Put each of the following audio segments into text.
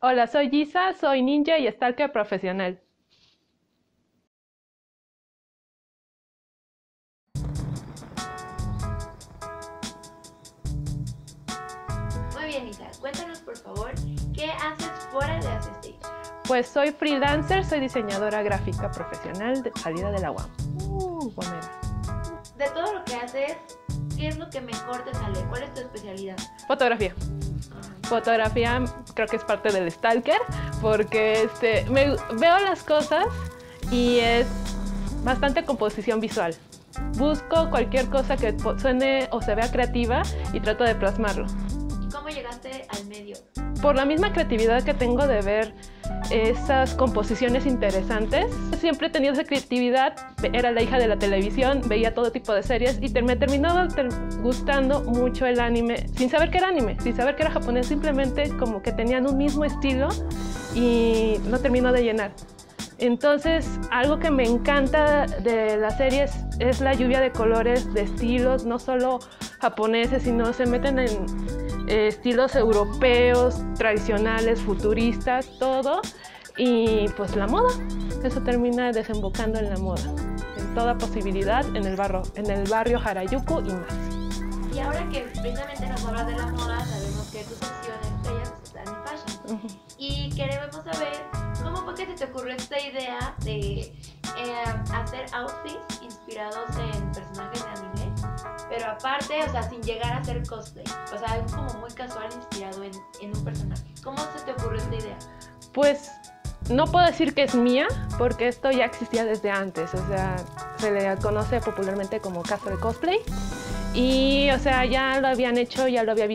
Hola, soy Gisa, soy ninja y stalker profesional. Muy bien, Isa, cuéntanos por favor, ¿qué haces fuera de As Stage? Pues soy freelancer, soy diseñadora gráfica profesional de salida de la UAM. Buenera. De todo lo que haces, ¿qué es lo que mejor te sale? ¿Cuál es tu especialidad? Fotografía. Fotografía creo que es parte del stalker porque veo las cosas y es bastante composición visual. Busco cualquier cosa que suene o se vea creativa y trato de plasmarlo. ¿Cómo llegaste al medio? Por la misma creatividad que tengo de ver esas composiciones interesantes. Siempre he tenido esa creatividad, era la hija de la televisión, veía todo tipo de series y me terminaba gustando mucho el anime, sin saber que era anime, sin saber que era japonés, simplemente como que tenían un mismo estilo y no terminó de llenar. Entonces, algo que me encanta de las series es la lluvia de colores, de estilos, no solo japoneses, sino se meten en estilos europeos, tradicionales, futuristas, todo. Y pues la moda, eso termina desembocando en la moda, en toda posibilidad, en el barrio Harajuku y más. Y ahora que precisamente nos hablas de la moda, sabemos que tu sección estrella es Anime Fashion. Y queremos saber cómo fue que se te ocurrió esta idea de hacer outfits inspirados en personajes de anime, pero aparte, o sea, sin llegar a hacer cosplay, o sea, algo como muy casual inspirado en un personaje. ¿Cómo se te ocurrió esta idea? Pues no puedo decir que es mía, porque esto ya existía desde antes, o sea, se le conoce popularmente como casa de cosplay. Y, o sea, ya lo habían hecho, ya lo había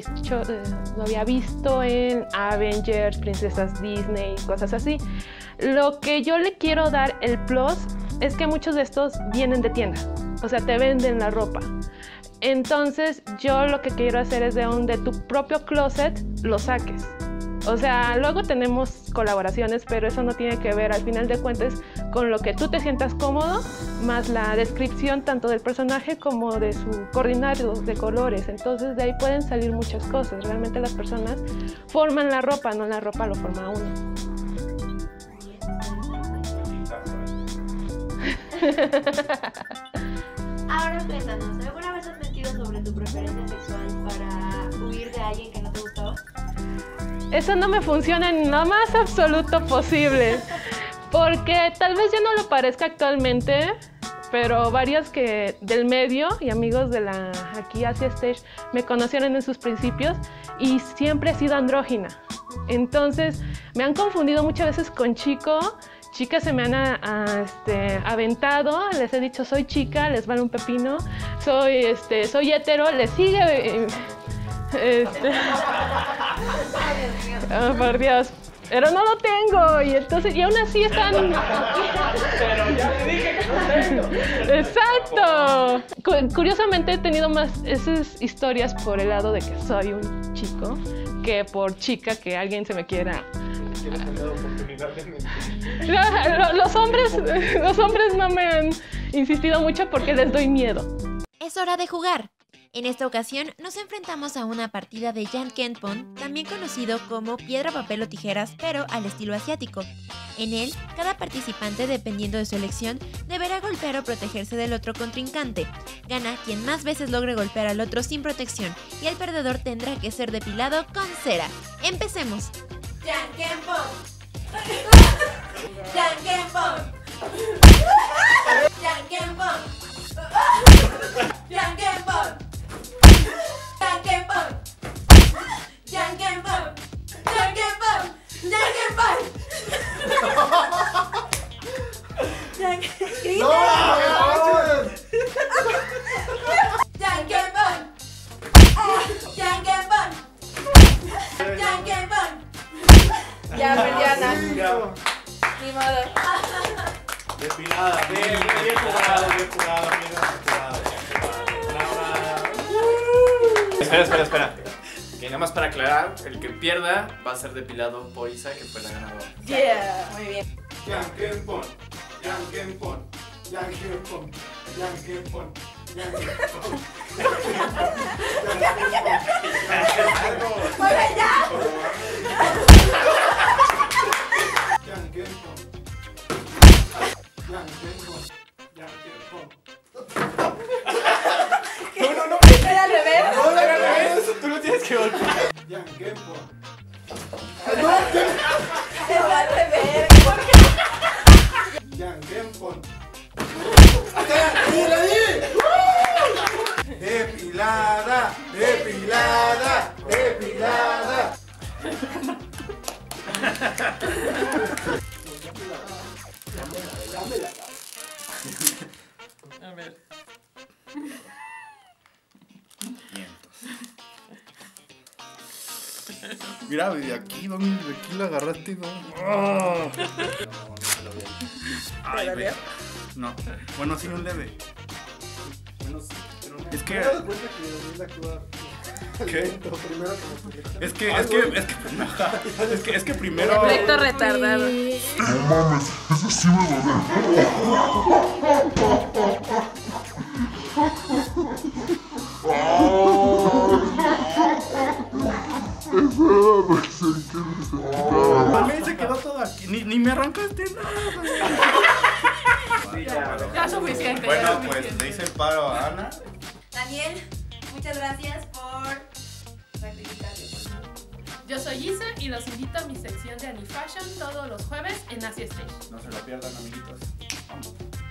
visto en Avengers, princesas Disney, cosas así. Lo que yo le quiero dar el plus es que muchos de estos vienen de tienda, o sea, te venden la ropa. Entonces, yo lo que quiero hacer es de tu propio closet lo saques. O sea, luego tenemos colaboraciones, pero eso no tiene que ver, al final de cuentas, con lo que tú te sientas cómodo, más la descripción tanto del personaje como de su coordinado de colores. Entonces, de ahí pueden salir muchas cosas. Realmente las personas forman la ropa, no la ropa lo forma uno. Ahora cuéntanos, ¿alguna vez has mentido sobre tu preferencia sexual para huir de alguien que no te gustaba? Eso no me funciona en lo más absoluto posible, porque tal vez ya no lo parezca actualmente, pero varios que del medio y amigos de aquí As Stage me conocieron en sus principios y siempre he sido andrógina. Entonces me han confundido muchas veces con chicas se me han aventado, les he dicho soy chica, les vale un pepino, soy hetero, les sigue... Oh, por Dios, pero no lo tengo y entonces y aún así están. Pero ya te dije que no tengo. Exacto. Curiosamente he tenido más esas historias por el lado de que soy un chico que por chica que alguien se me quiera. ¿Quieres tener la oportunidad de mentir? Los hombres no me han insistido mucho porque les doy miedo. Es hora de jugar. En esta ocasión nos enfrentamos a una partida de Jankenpon, también conocido como piedra, papel o tijeras, pero al estilo asiático. En él, cada participante, dependiendo de su elección, deberá golpear o protegerse del otro contrincante. Gana quien más veces logre golpear al otro sin protección, y el perdedor tendrá que ser depilado con cera. ¡Empecemos! Jankenpon. Jankenpon. Jankenpon. Jankenpon. Jankenpon. Jankenpon. Jankenpon. Jankenpon. ¡No! Jankenpon. Jankenpon. Jankenpon. Ya perdí a Ana. Ni modo. Despilada, bien jugado, amigo. Espera. Que nada más para aclarar, el que pierda va a ser depilado por Isa, que fue la ganadora. Yeah, muy bien. Jankenpon. Jankenpon. Jankenpon. Jankenpon. Jankenpon. ¡Mueve ya! A ver. Mira, de aquí, ¿dónde? De aquí la agarraste, ¿no? ¡Oh! Ay, güey. No. Bueno, sí, un leve. Es que... ¿Qué? Es que primero... Efecto retardado. No mames, eso sí me También se quedó todo aquí. Ni me arrancaste nada. Ya suficiente. Bueno, pues le hice el paro a Ana. Daniel, muchas gracias por sacrificarte por mí. Yo soy Isa y los invito a mi sección de Anifashion todos los jueves en Asia Stage. No se lo pierdan, amiguitos. Vamos.